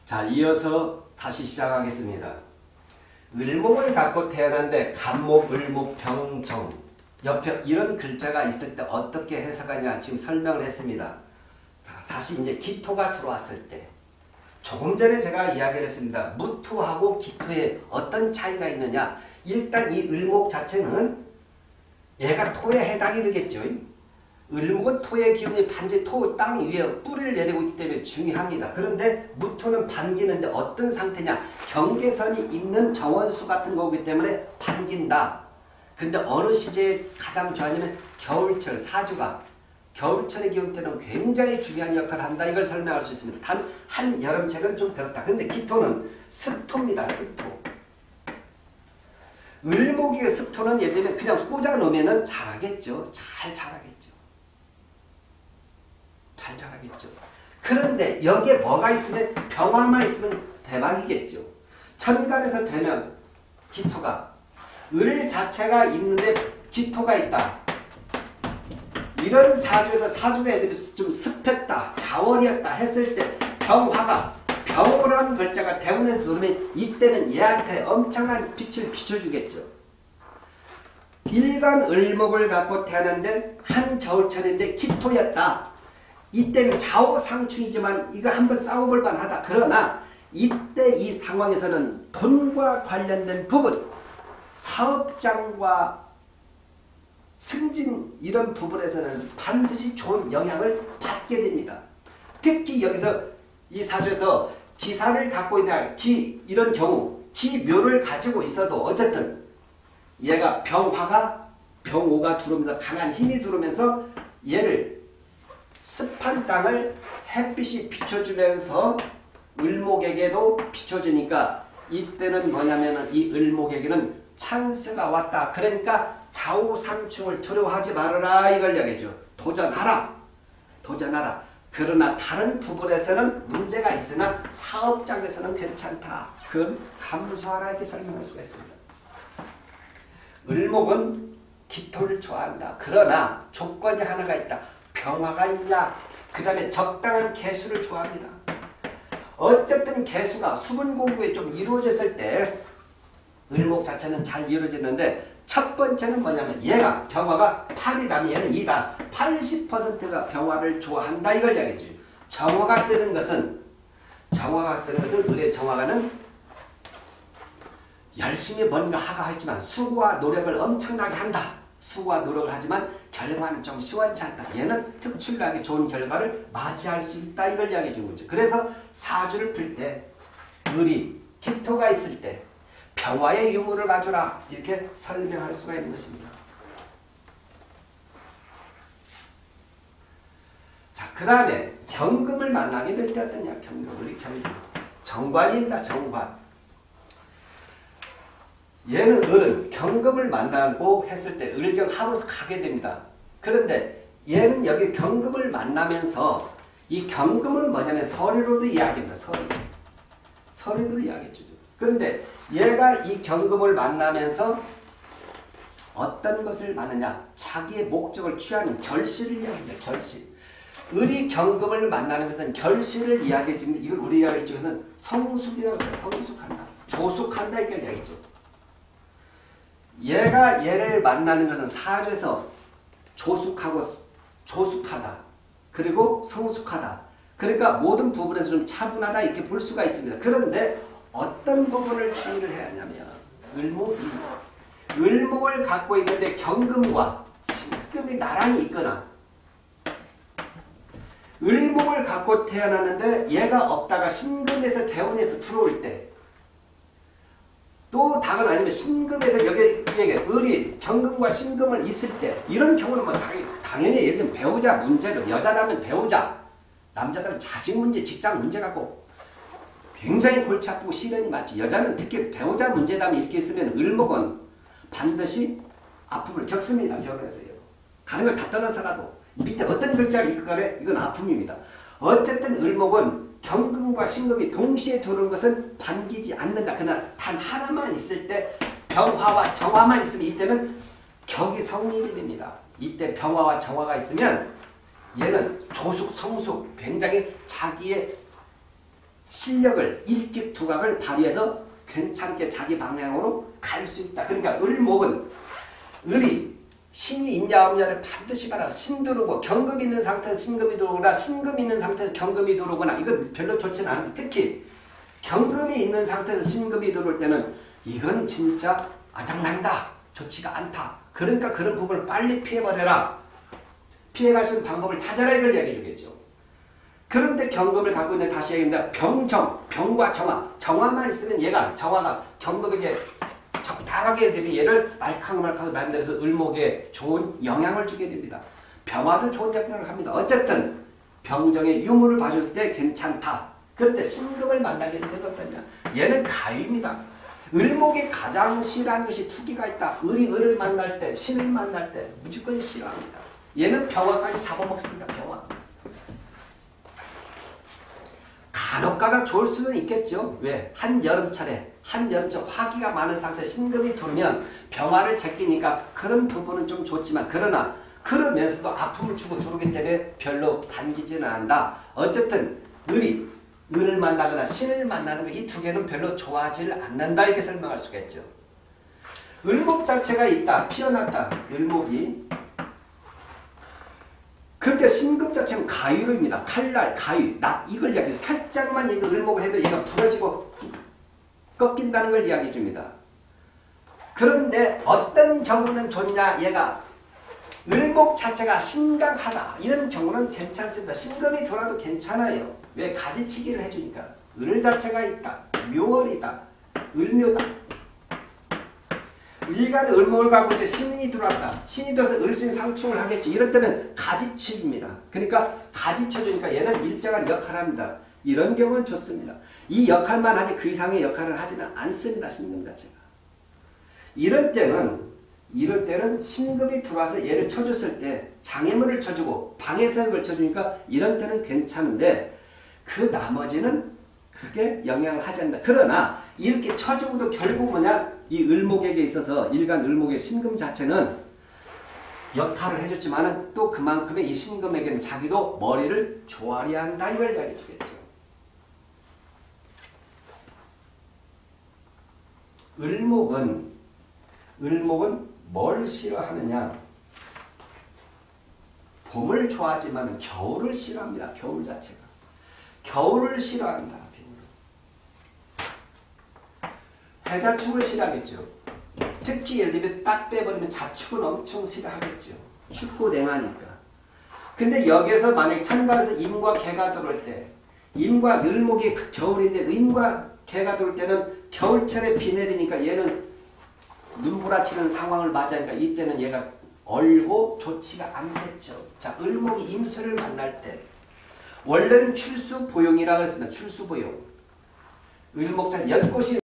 자, 이어서 다시 시작하겠습니다. 을목을 갖고 태어났는데 간목, 을목, 병정 옆에 이런 글자가 있을 때 어떻게 해석하냐 지금 설명을 했습니다. 다시 이제 기토가 들어왔을 때 조금 전에 제가 이야기를 했습니다. 무토하고 기토에 어떤 차이가 있느냐. 일단 이 을목 자체는 얘가 토에 해당이 되겠죠. 을목은 토의 기운이 반드시 토 땅 위에 뿌리를 내리고 있기 때문에 중요합니다. 그런데 무토는 반기는데 어떤 상태냐. 경계선이 있는 정원수 같은 거기 때문에 반긴다. 근데 어느 시기에 가장 좋아하냐면 겨울철 사주가 겨울철의 기운 때는 굉장히 중요한 역할을 한다. 이걸 설명할 수 있습니다. 단 한여름철은 좀 그렇다. 그런데 기토는 습토입니다. 습토. 을목의 습토는 예를 들면 그냥 꽂아놓으면 자라겠죠. 잘 자라겠죠. 잘 자라겠죠. 그런데 여기에 뭐가 있으면 병화만 있으면 대박이겠죠. 천간에서 되면 기토가 을 자체가 있는데 기토가 있다. 이런 사주에서 사주가 좀 습했다. 자원이었다 했을 때 병화가 병호라는 글자가 대운에서 누르면 이때는 얘한테 엄청난 빛을 비춰주겠죠. 일간 을목을 갖고 태어났는데 한 겨울철인데 기토였다. 이때는 좌우상충이지만 이거 한번 싸워볼 만하다. 그러나 이때 이 상황에서는 돈과 관련된 부분, 사업장과 승진 이런 부분에서는 반드시 좋은 영향을 받게 됩니다. 특히 여기서 이 사주에서 기사를 갖고 있는 이런 경우 기묘를 가지고 있어도 어쨌든 얘가 병화가 병오가 들어오면서 강한 힘이 들어오면서 얘를 습한 땅을 햇빛이 비춰주면서 을목에게도 비춰주니까 이때는 뭐냐면 이 을목에게는 찬스가 왔다. 그러니까 좌우상충을 두려워하지 말아라. 이걸 이야기해줘. 도전하라. 도전하라. 그러나 다른 부분에서는 문제가 있으나 사업장에서는 괜찮다. 그건 감수하라. 이렇게 설명할 수가 있습니다. 을목은 기토를 좋아한다. 그러나 조건이 하나가 있다. 병화가 있냐. 그 다음에 적당한 개수를 좋아합니다. 어쨌든 개수가 수분 공급이 좀 이루어졌을 때 을목 자체는 잘 이루어지는데 첫 번째는 뭐냐면 얘가 병화가 8이다면 얘는 2다. 80%가 병화를 좋아한다. 이걸 이야기해줘요. 정화가 뜨는 것은 을의 정화가는 열심히 뭔가 하가 했지만 수고와 노력을 엄청나게 한다. 수고와 노력을 하지만 결과는 좀 시원치 않다. 얘는 특출나게 좋은 결과를 맞이할 수 있다. 이걸 이야기해 준 거죠. 그래서 사주를 풀 때 을이 기토가 있을 때 병화의 유무를 가져라. 이렇게 설명할 수가 있는 것입니다. 자, 그 다음에 경금을 만나게 될 때 어떠냐. 경금. 정관입니다. 정관. 얘는 을은 경금을 만나고 했을 때 을경 하루에서 가게 됩니다. 그런데 얘는 여기 경금을 만나면서 이 경금은 뭐냐면 서리로도 이야기합니다. 서리도 이야기해주죠. 그런데 얘가 이 경금을 만나면서 어떤 것을 만느냐. 자기의 목적을 취하는 결실을 이야기합니다. 결실. 을이 경금을 만나는 것은 결실을 이야기해주는 이걸 우리 이야기해 주는 것은 성숙이라고 해요. 성숙한다. 조숙한다. 이걸 이야기죠. 얘가 얘를 만나는 것은 사주에서 조숙하다. 그리고 성숙하다. 그러니까 모든 부분에서 좀 차분하다 이렇게 볼 수가 있습니다. 그런데 어떤 부분을 주의를 해야 하냐면 을목을 갖고 있는데 경금과 신금이 나란히 있거나 을목을 갖고 태어났는데 얘가 없다가 신금에서 대운에서 들어올 때 또 다른 아니면 신금에서 여기 을이 경금과 신금을 있을 때 이런 경우는 뭐 당연히 예를 들면 배우자 문제로 여자라면 배우자 남자들은 자식 문제 직장 문제 갖고 굉장히 골치 아프고 시련이 많죠. 여자는 특히 배우자 문제다면 이렇게 있으면 을목은 반드시 아픔을 겪습니다. 결혼해서요. 다른 걸 다 떠나서라도 밑에 어떤 글자를 읽거나 이건 아픔입니다. 어쨌든 을목은 경금과 신금이 동시에 들어오는 것은 반기지 않는다. 그러나 단 하나만 있을 때 병화와 정화만 있으면 이때는 격이 성립이 됩니다. 이때 병화와 정화가 있으면 얘는 조숙, 성숙 굉장히 자기의 실력을 일찍 두각을 발휘해서 괜찮게 자기 방향으로 갈 수 있다. 그러니까 을목은 을이 신이 있냐 없냐를 반드시 봐라. 신 들어오고 경금이 있는 상태에서 신금이 들어오거나 신금이 있는 상태에서 경금이 들어오거나 이건 별로 좋지는 않은데 특히 경금이 있는 상태에서 신금이 들어올 때는 이건 진짜 아장난다. 좋지가 않다. 그러니까 그런 부분을 빨리 피해버려라. 피해갈 수 있는 방법을 찾아라 이걸 이야기해 주겠죠. 그런데 경금을 갖고 있는 다시 얘기합니다. 병정, 병과 정화. 정화만 있으면 얘가 정화가 경금에게 적당하게 되면 얘를 말캉말캉 만들어서 을목에 좋은 영향을 주게 됩니다. 병화도 좋은 영향을 합니다. 어쨌든 병정의 유무를 봐줄 때 괜찮다. 그런데 신금을 만나게 되면 어떠냐. 얘는 가위입니다. 을목이 가장 싫어하는 것이 투기가 있다. 을이 을을 만날 때, 신을 만날 때 무조건 싫어합니다. 얘는 병화까지 잡아먹습니다. 병화. 간혹가다 좋을 수는 있겠죠. 왜? 한여름철에 화기가 많은 상태 신금이 들어오면 병화를 제끼니까 그런 부분은 좀 좋지만 그러나 그러면서도 아픔을 주고 들어오기 때문에 별로 반기지는 않는다. 어쨌든 을이 을을 만나거나 신을 만나는 거 이 두 개는 별로 좋아하지 않는다 이렇게 설명할 수가 있죠. 을목 자체가 있다. 피어났다. 을목이. 그런데 신금 자체는 가위로입니다. 칼날, 가위, 납 이걸 이야기해요. 살짝만 이거 을목을 해도 얘가 부러지고 꺾인다는 걸 이야기해 줍니다. 그런데 어떤 경우는 좋냐? 얘가 을목 자체가 신강하다. 이런 경우는 괜찮습니다. 신금이 돌아도 괜찮아요. 왜? 가지치기를 해주니까. 을 자체가 있다. 묘월이다. 을묘다. 일간 을목을 갖고 있는데 신이 들어왔다. 신이 들어서 을신 상충을 하겠죠. 이럴 때는 가지치기입니다. 그러니까 가지쳐주니까 얘는 일정한 역할을 합니다. 이런 경우는 좋습니다. 이 역할만 하지 그 이상의 역할을 하지는 않습니다. 신금 자체가. 이럴 때는 신금이 들어와서 얘를 쳐줬을 때 장애물을 쳐주고 방해선을 걸쳐주니까 이런 때는 괜찮은데 그 나머지는 크게 영향을 하지 않는다. 그러나 이렇게 쳐주고도 결국 뭐냐? 이 을목에게 있어서 일간 을목의 신금 자체는 역할을 해줬지만 또 그만큼의 이 신금에게는 자기도 머리를 조아려야 한다. 이걸 이야기해 주겠죠. 을목은 뭘 싫어하느냐? 봄을 좋아하지만 겨울을 싫어합니다. 겨울 자체가. 겨울을 싫어한다. 해자축을 싫어하겠죠. 특히 예를 들면 딱 빼버리면 자축은 엄청 싫어하겠죠. 춥고 냉하니까. 근데 여기서 만약에 천간에서 임과 개가 들어올 때 임과 을목이 겨울인데 임과 개가 들어올 때는 겨울철에 비 내리니까 얘는 눈부라치는 상황을 맞이하니까 이때는 얘가 얼고 좋지가 않겠죠. 자, 을목이 임수를 만날 때 원래는 출수보용이라고 했습니다. 출수보용. 을목자 연꽃이